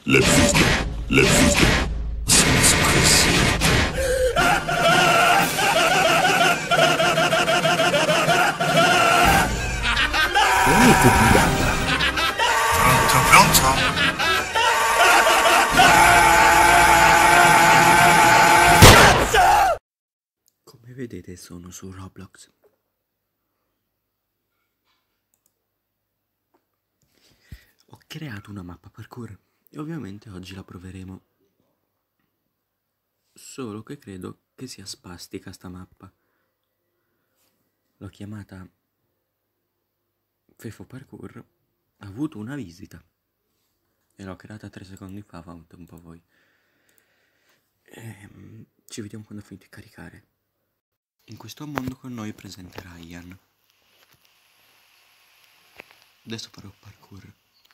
Let's system. Let's system. Sono così. Venite di là. Pronto, pronto? Come vedete sono su Roblox. Ho creato una mappa parkour e ovviamente oggi la proveremo. Solo che credo che sia spastica sta mappa. L'ho chiamata Fefo Parkour, ha avuto una visita e l'ho creata 3 secondi fa, fate un po' voi. Ci vediamo quando ho finito di caricare. In questo mondo con noi è presente Ryan. Adesso farò parkour.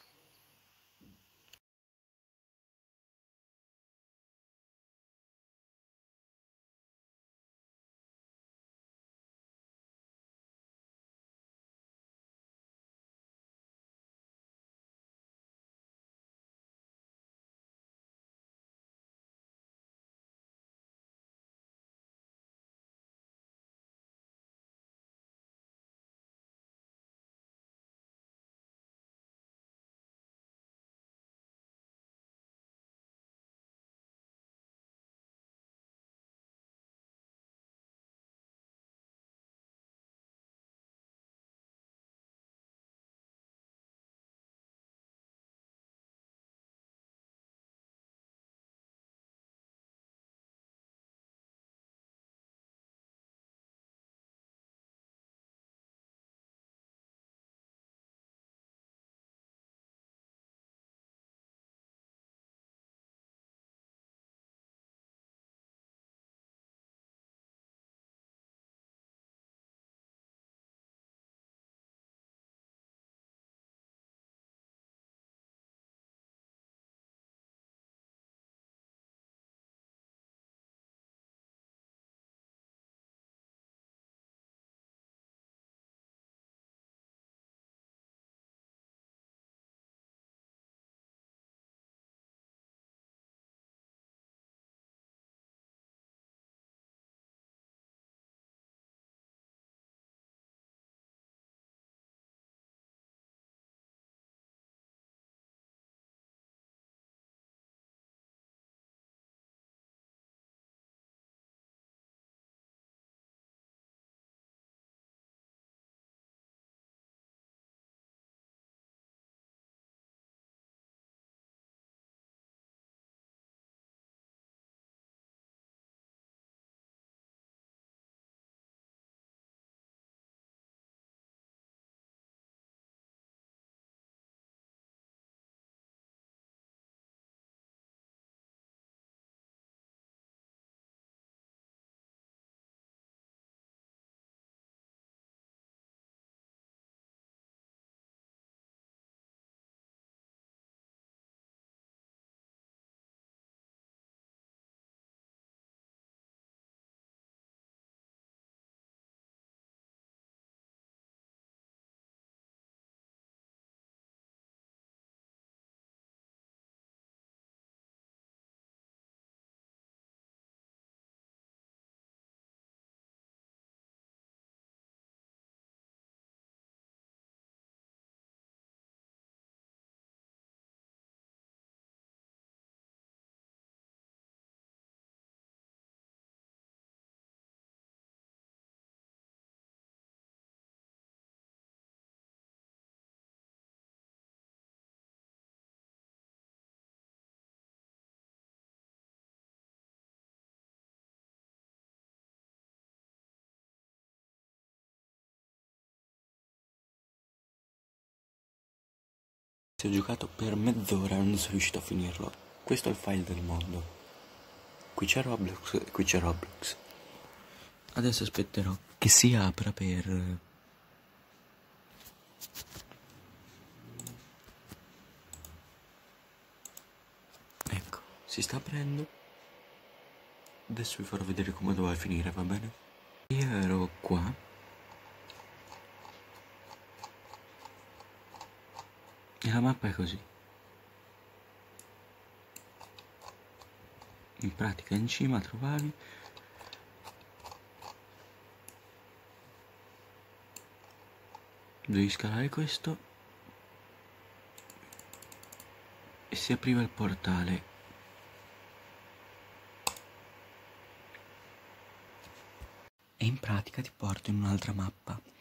Se ho giocato per mezz'ora e non sono riuscito a finirlo. Questo è il file del mondo. Qui c'è Roblox e qui c'è Roblox. Adesso aspetterò che si apra per... Ecco, si sta aprendo. Adesso vi farò vedere come doveva finire, va bene? Io ero qua. E la mappa è così. In pratica in cima trovavi devi scalare questo e si apriva il portale. E in pratica ti porto in un'altra mappa.